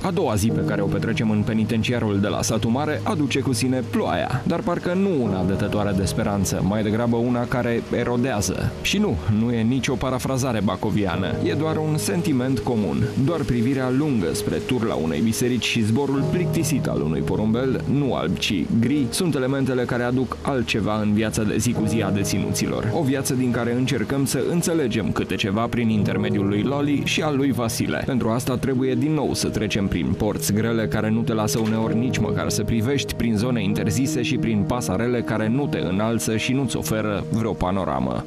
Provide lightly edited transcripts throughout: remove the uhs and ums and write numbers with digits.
A doua zi pe care o petrecem în penitenciarul de la satul mare aduce cu sine ploaia, dar parcă nu una dătătoare de speranță, mai degrabă una care erodează. Și nu e nicio parafrazare bacoviană, e doar un sentiment comun, doar privirea lungă spre turla unei biserici și zborul plictisit al unui porumbel, nu alb, ci gri, sunt elementele care aduc altceva în viața de zi cu zi a deținuților. O viață din care încercăm să înțelegem câte ceva prin intermediul lui Loli și al lui Vasile. Pentru asta trebuie din nou să trecem prin porți grele care nu te lasă uneori nici măcar să privești, prin zone interzise și prin pasarele care nu te înalță și nu-ți oferă vreo panoramă.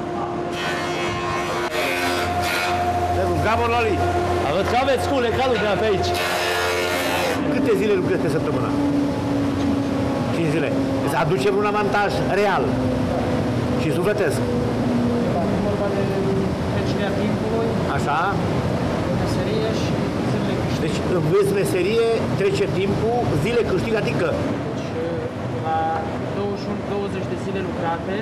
Gabor Loli, aveți scule calul de pe aici. Câte zile lucrezi pe săptămână? 5 zile. Îți aducem un avantaj real și sufletesc. Vorba de trecerea timpului. Așa? Meserie și zilele câștig. Deci înveți meserie, trece timpul, zile câștig, adică? Deci la 21-20 de zile lucrate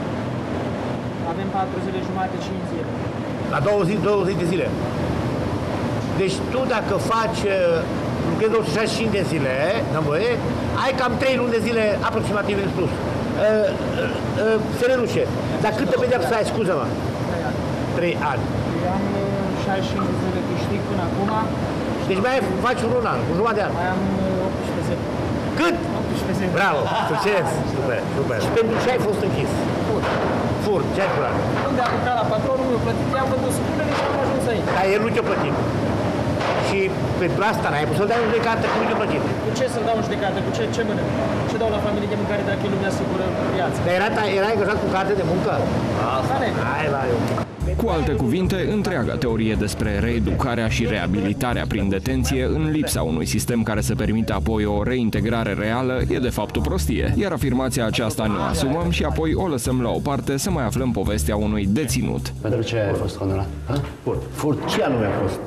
avem 4 zile jumate, 5 zile. La 20 de zile. Deci tu dacă faci, lucrezi 265 de zile, n-am voie, ai cam 3 luni de zile aproximativ în plus. Serenușe, dar câtă pedeapsă ai, scuză-mă? 3 ani. Eu am 65 de zile câștig până acum. Deci mai faci un an, un jumătate de an. Mai am 18 zile. Cât? 18 zile. Bravo, succes! Super, super. Și pentru ce ai fost închis? Furt, ce ai furat? Unde am lucrat la patronul, mi-a plătit, i-am vândut spunele și am ajuns aici. Dar el nu te-a plătit. Și pentru asta n-ai pus să-l dai în judecată că nu te-a plătit. Cu ce să-l dau în judecată? Cu ce mănânc? Ce dau la familie de mâncare dacă el nu mi-asigură viața? Dar erai angajat cu carte de muncă? Asta ne. Hai la eu. Cu alte cuvinte, întreaga teorie despre reeducarea și reabilitarea prin detenție, în lipsa unui sistem care să permită apoi o reintegrare reală, e de fapt o prostie. Iar afirmația aceasta ne o asumăm și apoi o lăsăm la o parte să mai aflăm povestea unui deținut. Pentru ce ai fost condamnat? Furt. Furt. Ce anume a fost?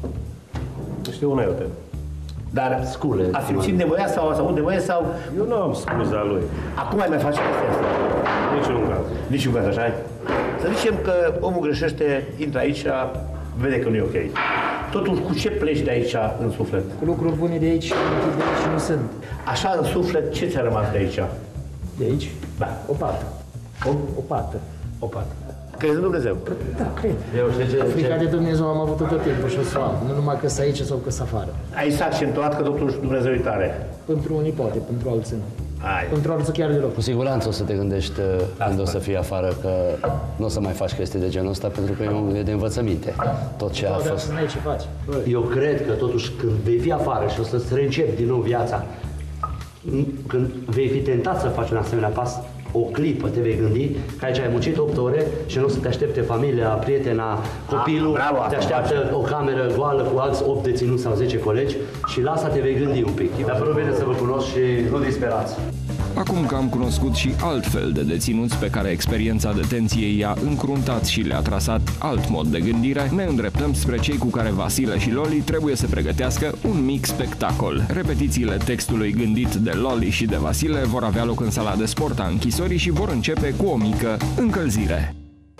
Nu știu unelte. Dar Scule. a simțit nevoia sau a avut nevoie sau... Eu nu am scuza lui. Acum ai mai face chestia asta? Niciun caz. Niciun caz, așa Să zicem că omul greșește, intră aici, vede că nu e ok. Totuși, cu ce pleci de aici în suflet? Cu lucruri bune de aici și de aici nu sunt. Așa în suflet, ce ți-a rămas de aici? De aici? Da. O pată. O pată. O pată. Crezi în Dumnezeu? Da, cred. Eu știu Frica de Dumnezeu am avut tot timpul și o să am. Nu numai că sunt aici sau că sunt afară. Ai s-a accentuat că totuși Dumnezeu e tare. Pentru unii poate, pentru alții nu. Hai. Pentru alții chiar deloc. Cu siguranță o să te gândești când o să fii afară că nu o să mai faci chestii de genul ăsta pentru că e de învățăminte. Tot ce a Dar fost. să n-ai ce faci. Eu cred că totuși când vei fi afară și o să-ți reîncepi din nou viața, când vei fi tentat să faci un asemenea pas, o clipă te vei gândi că aici ai muncit 8 ore și nu o să te aștepte familia, prietena, copilul, bravo, te așteaptă o cameră goală cu alți 8 deținuți sau 10 colegi și la asta te vei gândi un pic. Mi-a părut bine să vă cunosc și nu disperați. Acum că am cunoscut și altfel de deținuți pe care experiența detenției i-a încruntat și le-a trasat alt mod de gândire, ne îndreptăm spre cei cu care Vasile și Loli trebuie să pregătească un mic spectacol. Repetițiile textului gândit de Loli și de Vasile vor avea loc în sala de sport a închisorii și vor începe cu o mică încălzire.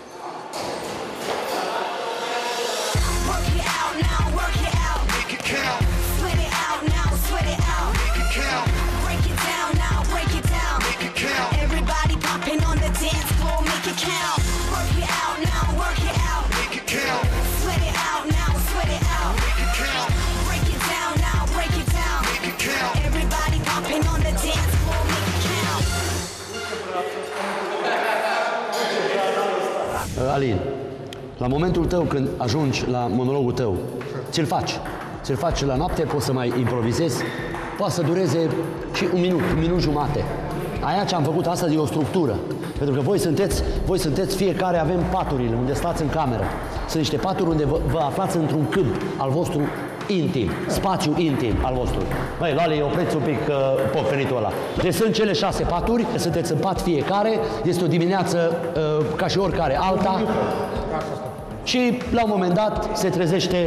Alin, la momentul tău când ajungi la monologul tău, ți-l faci. Ți-l faci la noapte, poți să mai improvizezi, poate să dureze și un minut jumate. Aia ce am făcut astăzi e o structură. Pentru că voi sunteți, fiecare avem paturile unde stați în cameră. Sunt niște paturi unde vă aflați într-un câmp al vostru intim, spațiu intim al vostru. Băi, Lali, opreți un pic pocănitul ăla. Deci sunt cele 6 paturi, sunteți în pat fiecare, este o dimineață ca și oricare alta. Și la un moment dat se trezește,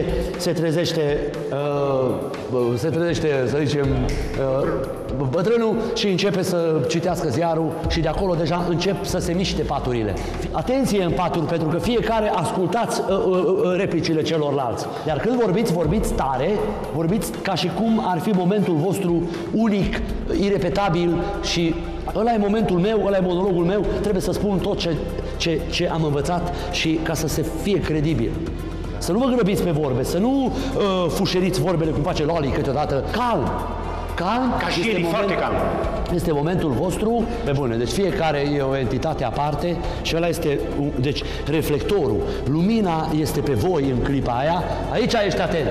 să zicem, bătrânul și începe să citească ziarul și de acolo deja încep să se miște paturile. Atenție în paturi, pentru că fiecare ascultați replicile celorlalți. Iar când vorbiți tare, vorbiți ca și cum ar fi momentul vostru unic, irepetabil și ăla e momentul meu, ăla e monologul meu, trebuie să spun tot ce am învățat și ca să se fie credibil. Să nu vă grăbiți pe vorbe, să nu fușeriți vorbele cum face Loli câteodată. Calm! Ca și el, foarte calm. Este momentul vostru, pe bune, deci fiecare e o entitate aparte și ăla este, deci reflectorul, lumina este pe voi în clipa aia, aici ești atent.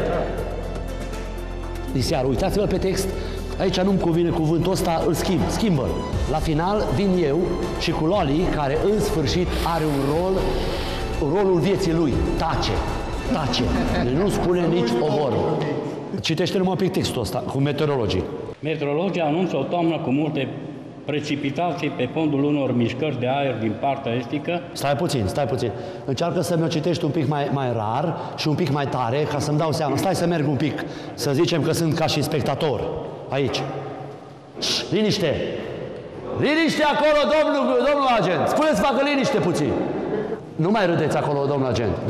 Diseară, uitați-vă pe text, aici nu-mi convine cuvântul ăsta, îl schimbă-l. La final vin eu și cu Loli, care în sfârșit are un rol, rolul vieții lui, tace. Deci nu spune nici o vorbă. Citește numai un pic textul ăsta, cu meteorologii. Meteorologii anunță o toamnă cu multe precipitații pe fondul unor mișcări de aer din partea estică. Stai puțin. Încearcă să mi-o citești un pic mai rar și un pic mai tare, ca să-mi dau seama. Stai să merg un pic, să zicem că sunt ca și spectator. Aici. Liniște! Liniște acolo, domnul agent! Spuneți, facă liniște puțin! Nu mai râdeți acolo, domnul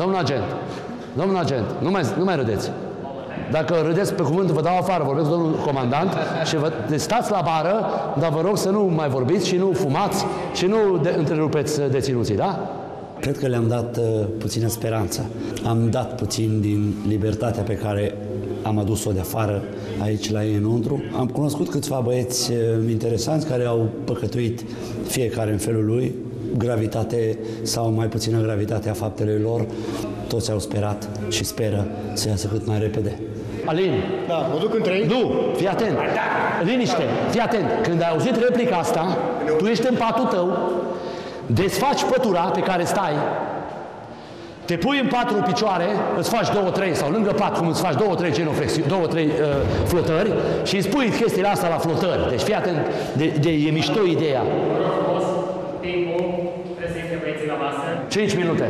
agent! Nu mai râdeți! Dacă râdeți pe cuvânt, vă dau afară, vorbesc cu domnul comandant și stați la bară, dar vă rog să nu mai vorbiți și nu fumați și nu întrerupeți deținuții, da? Cred că le-am dat puțină speranță. Am dat puțin din libertatea pe care am adus-o de afară aici la ei înăuntru. Am cunoscut câțiva băieți interesanți care au păcătuit fiecare în felul lui, gravitate sau mai puțină gravitate a faptelor lor. Toți au sperat și speră să iasă cât mai repede. Alin! Da, mă duc în 3? Nu! Fii atent! Liniște! Fii atent! Când ai auzit replica asta, tu ești în patul tău, desfaci pătura pe care stai, te pui în patru picioare, îți faci 2-3 sau lângă pat, cum îți faci 2-3 genoflexiuni, 2-3 flotări și îi spui chestiile astea la flotări. Deci fii atent, e mișto ideea. Timpul, prezintă băieții la masă. 5 minute.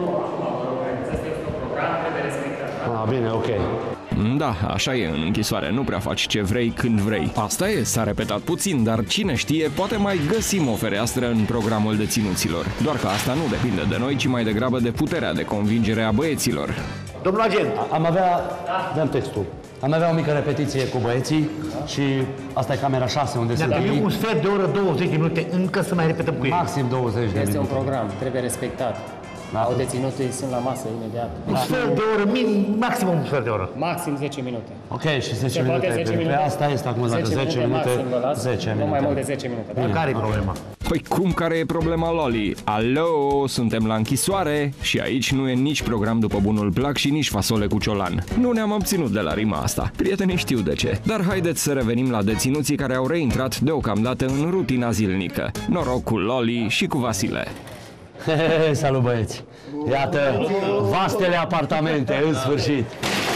Asta este un program, trebuie respectat. Bine, ok. Da, așa e în închisoare, nu prea faci ce vrei când vrei. Asta e, s-a repetat puțin, dar cine știe, poate mai găsim o fereastră în programul deținuților. Doar că asta nu depinde de noi, ci mai degrabă de puterea de convingere a băieților. Domnul agent! Dăm textul. Am avea o mică repetiție cu băieții și asta e camera 6 unde sunt Dacă e un sfert de oră, 20 de minute, încă să mai repetăm cu ei. maxim 20 de minute. Este un program, trebuie respectat. Au deținuții, sunt la masă imediat. Un sfert de oră, maximum un sfert de oră. Maxim 10 minute. Ok, și 10 Se minute. poate 10 minute? Pe asta este acum, dacă 10 minute, maxim vă las, 10 minute. nu mai mult de 10 minute. Da? Care e problema? Păi cum, care e problema, Loli? Alo, suntem la închisoare și aici nu e nici program după bunul plac și nici fasole cu ciolan. Nu ne-am obținut de la rima asta. Prietenii știu de ce. Dar haideți să revenim la deținuții care au reintrat deocamdată în rutina zilnică. Noroc cu Loli și cu Vasile. Salut, băieți! Iată, vastele apartamente, în sfârșit!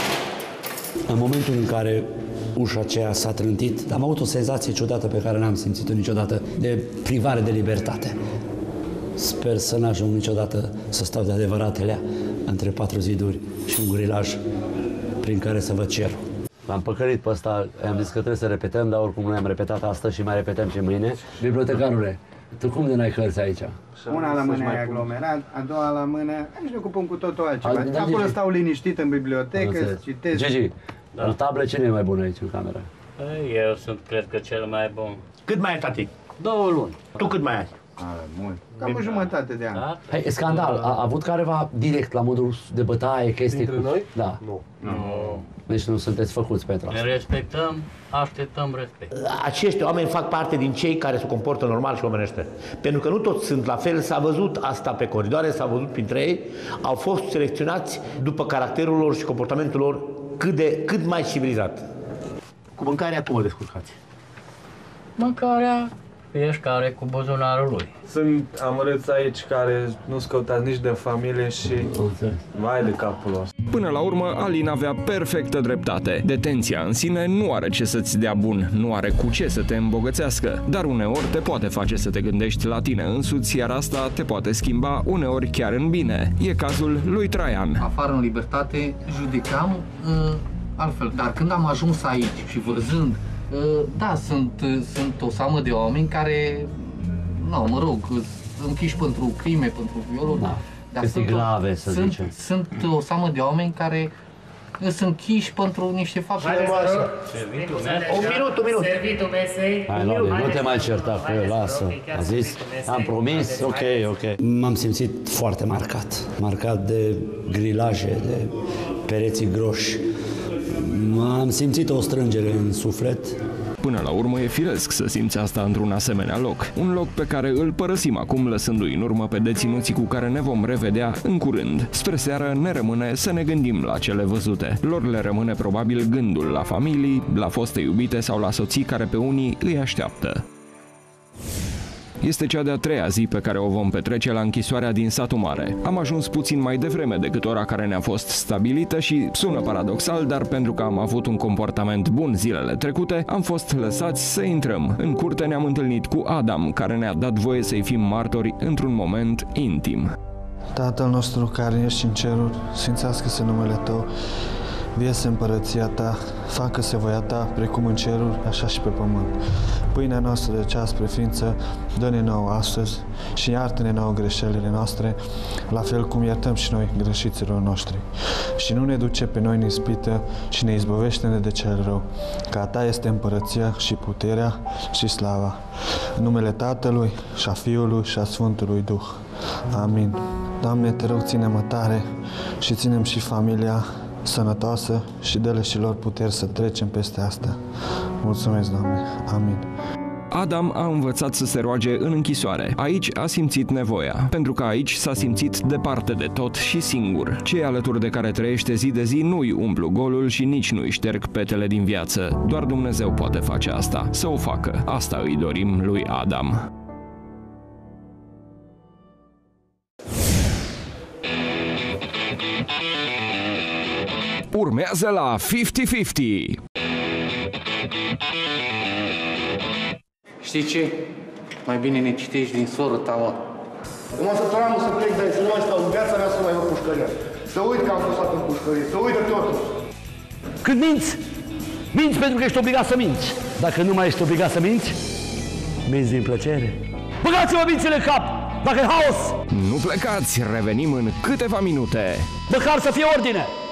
În momentul în care ușa aceea s-a trântit, am avut o senzație ciudată pe care n-am simțit-o niciodată, de privare de libertate. Sper să n-ajung niciodată să stau de adevăratele între 4 ziduri și un grilaj prin care să văd cerul. L-am păcălit pe ăsta, am zis că trebuie să repetăm, dar oricum noi am repetat astăzi și mai repetăm și mâine. Bibliotecarule, tu cum de n-ai cărți aici? Una la mână e aglomerat, a doua la mână, aici ne ocupăm cu totul altceva. Da, Acolo Gigi. stau liniștit în bibliotecă, citesc. Gigi, în tablă cine e mai bun aici în cameră? Eu sunt, cred că, cel mai bun. Cât mai ai, tati? 2 luni. Tu cât mai ai? Mult. Cam o jumătate de ani. Da? Hai, e scandal. A avut careva direct la modul de bătaie, chestii Dintre noi? Da. Nu. Deci nu sunteți făcuți pentru Ne asta. respectăm, așteptăm respect. Acești oameni fac parte din cei care se comportă normal și omenește. Pentru că nu toți sunt la fel, s-a văzut asta pe coridoare, s-a văzut printre ei, au fost selecționați după caracterul lor și comportamentul lor cât mai civilizat. Cu mâncarea cum o descurcați? Mâncarea fiecare cu buzunarul lui. Sunt amărâți aici care nu scăutați nici de familie și vai de capul lor. Până la urmă, Alin avea perfectă dreptate. Detenția în sine nu are ce să-ți dea bun, nu are cu ce să te îmbogățească, dar uneori te poate face să te gândești la tine însuți, iar asta te poate schimba uneori chiar în bine. E cazul lui Traian. Afară în libertate judecam altfel, dar când am ajuns aici și văzând, da, sunt o seamă de oameni care, nu, mă rog, închiși pentru crime, pentru violuri, da. Dar chestii grave, să zicem. Sunt o seamă de oameni care sunt închiși pentru niște fapte. Un minut. Servitul mesei. Hai, nu te mai certa cu el, lasă. A zis, am promis, ok. M-am simțit foarte marcat de grilaje, de pereții groși. M-am simțit o strângere în suflet. Până la urmă e firesc să simți asta într-un asemenea loc. Un loc pe care îl părăsim acum, lăsându-i în urmă pe deținuții cu care ne vom revedea în curând. Spre seară ne rămâne să ne gândim la cele văzute. Lor le rămâne probabil gândul la familii, la foste iubite sau la soții care pe unii îi așteaptă. Este cea de-a treia zi pe care o vom petrece la închisoarea din Satul Mare. Am ajuns puțin mai devreme decât ora care ne-a fost stabilită și sună paradoxal, dar pentru că am avut un comportament bun zilele trecute, am fost lăsați să intrăm. În curte ne-am întâlnit cu Adam, care ne-a dat voie să-i fim martori într-un moment intim. Tatăl nostru care ești în ceruri, sfințească-se numele Tău, vie-se împărăția Ta, facă-se voia Ta, precum în ceruri, așa și pe pământ. Pâinea noastră de cea spre ființă, dă-ne nouă astăzi și iartă-ne nouă greșelile noastre, la fel cum iertăm și noi greșiților noștri. Și nu ne duce pe noi în ispită și ne izbăvește-ne de cel rău, că a Ta este împărăția și puterea și slava. În numele Tatălui și a Fiului și a Sfântului Duh. Amin. Doamne, Te rog, ține-mă tare și ținem și familia sănătoasă și dă-le și lor puteri să trecem peste asta. Mulțumesc, Doamne. Amin. Adam a învățat să se roage în închisoare. Aici a simțit nevoia, pentru că aici s-a simțit departe de tot și singur. Cei alături de care trăiește zi de zi nu-i umplu golul și nici nu-i șterg petele din viață. Doar Dumnezeu poate face asta. Să o facă. Asta îi dorim lui Adam. Urmează la 50-50. Știi ce? Mai bine ne citești din soră ta, mă. Mă săturam să plec de aici, să nu mai stau în viața mea să mai văd pușcăria. Să uit că am fost în pușcărie, să uită totul. Când minți, minți pentru că ești obligat să minți. Dacă nu mai ești obligat să minți, minți din plăcere. Băgați-vă mințile în cap, dacă e haos! Nu plecați, revenim în câteva minute. Măcar să fie ordine!